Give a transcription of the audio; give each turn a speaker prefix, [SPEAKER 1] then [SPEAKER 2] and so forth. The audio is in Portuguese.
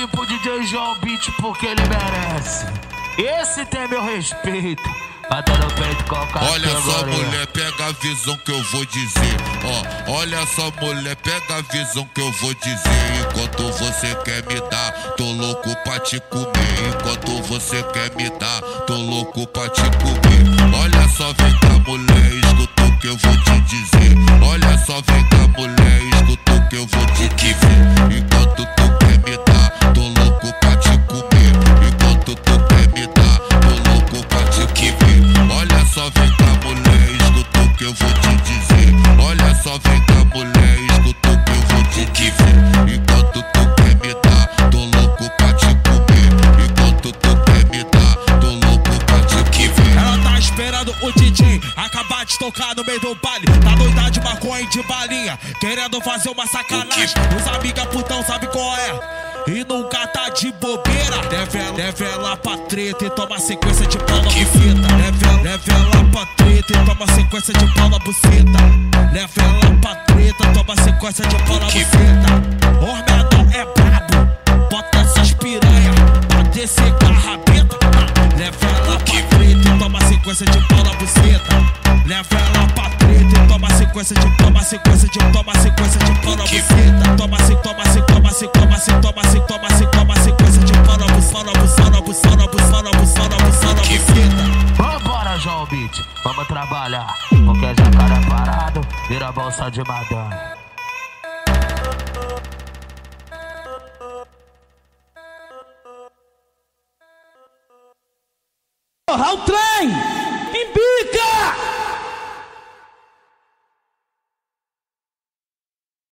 [SPEAKER 1] assim pro DJ João Beat porque ele merece. Esse tem meu respeito. Bata no peito com a
[SPEAKER 2] olha só, mulher, pega a visão que eu vou dizer. Ó, olha só, mulher, pega a visão que eu vou dizer. Enquanto você quer me dar, tô louco pra te comer. Enquanto você quer me dar, tô louco pra te comer. Olha só, vem cá, mulher, escuta o que eu vou te dizer. Olha só, vem cá, mulher, escuta o que eu vou te dizer. Enquanto tu quer me dar, tô louco pra te comer. Enquanto tu quer me dar, tô louco pra te comer. Olha só, vem cá, mulher, escuta o que eu vou te dizer. Olha só, vem cá, mulher, escuta o que eu vou te dizer. Enquanto tu quer me dar, tô louco pra te comer. Enquanto tu quer me dar, tô louco pra te comer.
[SPEAKER 3] Ela tá esperando o DJ acabar de tocar no meio do baile. Tá doida de maconha e de balinha, querendo fazer uma sacanagem. Os amiga putão sabe qual é e nunca tá de bobeira. Leva ela pra treta e toma sequência de pau na buceta. Leva ela pra treta e toma sequência de pau na buceta. Leva ela pra treta, toma sequência de pau na buceta. O menor é brabo, bota essas piranha pra descer com a rabeta. Leva ela pra treta e toma sequência de pau na buceta. Leva ela pra treta e toma sequência de pau na buceta. Toma sequência de pau na buceta. Toma sequência de pau na buceta.
[SPEAKER 1] Vambora, João Beat, vamos trabalhar. Porque jacaré parado vira bolsa de madame.
[SPEAKER 3] Porra, o trem!